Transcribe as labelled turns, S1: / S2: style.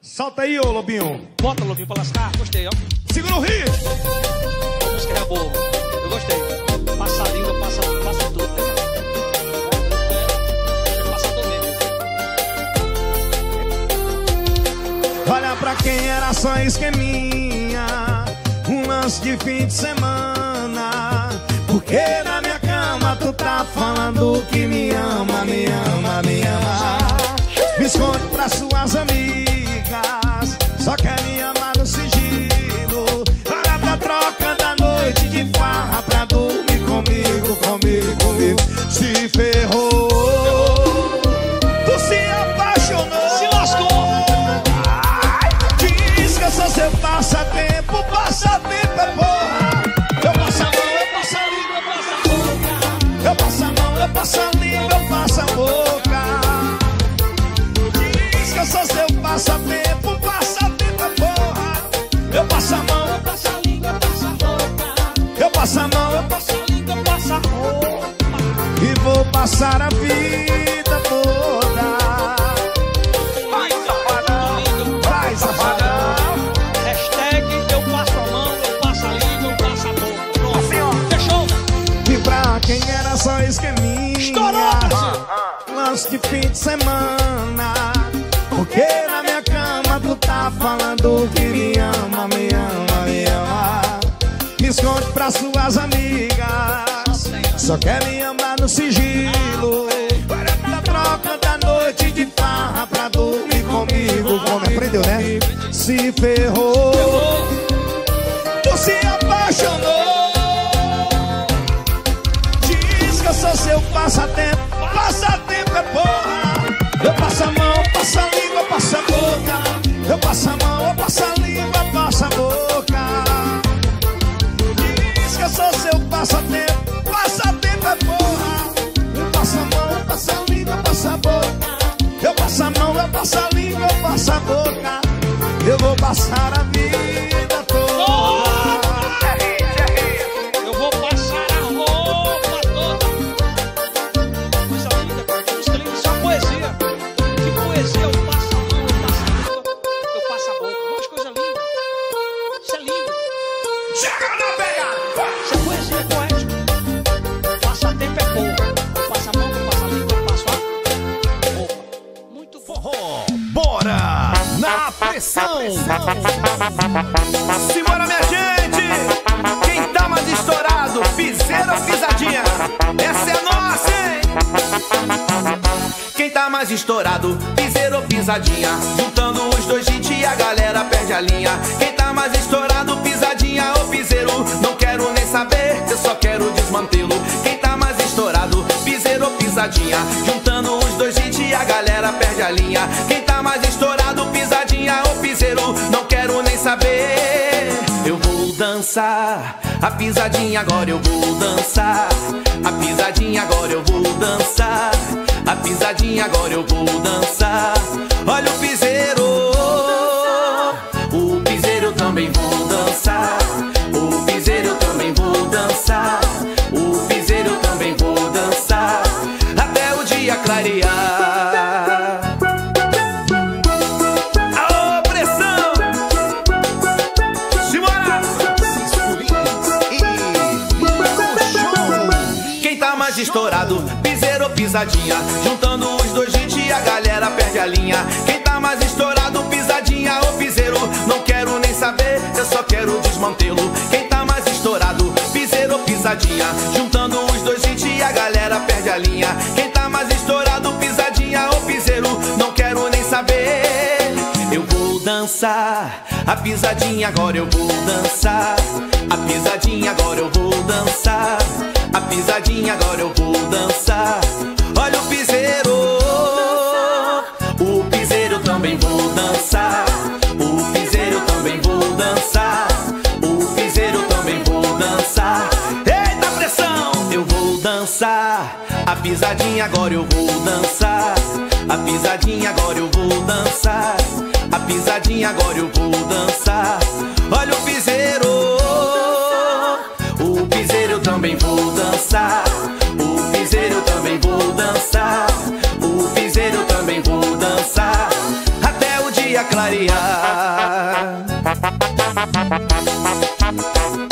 S1: Solta aí, ô Lobinho.
S2: Bota, Lobinho, pra lascar. Gostei, ó.
S1: Segura o rio.
S2: A música é boa. Eu gostei. Passa a língua, passa tudo. Passa tudo mesmo.
S1: Olha pra quem era só esqueminha, um lance de fim de semana. Porque na minha cama tu tá falando que me ama, me ama, me ama. Me esconde pra suas amigas, só quer me amar no sigilo. Olha pra troca da noite de farra pra dormir comigo, comigo, comigo. Se ferrou, tu se apaixonou,
S2: Se lascou.
S1: diz que eu sou seu passatempo, passatempo é porra. Eu passo a mão, eu passo a língua, eu passo a boca. Eu passo a mão, eu passo a língua, eu passo a boca. Diz que eu sou seu passatempo, passatempo é porra. Eu passo a mão, eu passo a língua, eu passo a boca. Eu passo a mão, eu passo a língua, eu passo a boca. E vou passar a vida toda. Vai, safadão, vai, safadão.
S2: Hashtag eu passo a mão, eu passo a língua, eu passo a boca. Pronto. Fechou?
S1: E pra quem era só esqueminha,
S2: Estourou, Brasil.
S1: lance de fim de semana. Porque na minha cama tu tá falando que me ama, me ama, me ama. Me esconde pra suas amigas, só quer me amar no sigilo. Olha pra troca da noite de farra pra dormir comigo. Como aprendeu, né? Se ferrou, tu se apaixonou. Diz que eu sou seu passatempo, passatempo é porra. Eu passo a mão, passo a língua, passo a boca. Eu passo a mão, eu passo a língua, passo a boca. Diz que eu sou seu passatempo, passatempo é porra. Eu passo a mão, eu passo a língua, passo a boca. Eu passo a mão, eu passo a língua, eu passo a boca. Eu vou passar a vida toda.
S2: Eu vou passar a roupa toda. Coisa linda, cara. Que música linda. Isso é uma poesia. Que poesia. Eu passo a mão, eu passo a língua, eu passo a boca. Um monte de coisa linda. Isso é lindo.
S1: Chega na pegada!
S2: Isso é poesia, é poético. Passatempo é pouco. Eu passo a mão, eu passo a língua, eu passo a roupa. Muito bom.
S1: Bora! Na pressão!
S3: Simbora, minha gente! Quem tá mais estourado? Piseiro ou pisadinha? Essa é nossa, hein? Quem tá mais estourado? Piseiro ou pisadinha? Juntando os dois hits e a galera perde a linha. Quem tá mais estourado? Pisadinha ou piseiro? Não quero nem saber, eu só quero desmantê-lo. Quem tá mais estourado? Piseiro ou pisadinha? Juntando os dois hits e a galera perde a linha. Quem tá mais estourado? Pisadinha ou piseiro? Não quero nem saber. Eu vou dançar a pisadinha, agora eu vou dançar. A pisadinha, agora eu vou dançar. A pisadinha, agora eu vou dançar. Olha o piseiro, o piseiro eu também vou dançar. O piseiro eu também vou dançar. O piseiro eu também vou dançar até o dia clarear. Alô, pressão! Simbora! Quem tá mais estourado? Piseiro ou pisadinha? Juntando os dois hits e a galera perde a linha. Quem tá mais estourado? Pisadinha ou piseiro? Não quero nem saber, eu só quero desmantê-lo. Quem tá mais estourado? Piseiro ou pisadinha? Juntando os dois hits e a galera perde a linha. Quem tá mais estourado? Pisadinha ou piseiro? Não quero nem saber. Eu vou dançar a pisadinha, agora eu vou dançar. A pisadinha, agora eu vou dançar. A pisadinha, agora eu vou dançar. Olha o piseiro eu também vou dançar. O piseiro eu também vou dançar. O piseiro eu também vou dançar. Eita pressão! Eu vou dançar a pisadinha, agora eu vou dançar. A pisadinha, agora eu vou dançar. A pisadinha, agora eu vou dançar. Olha o piseiro eu também vou dançar. O piseiro eu também vou dançar. O piseiro eu também vou dançar até o dia clarear. clarear.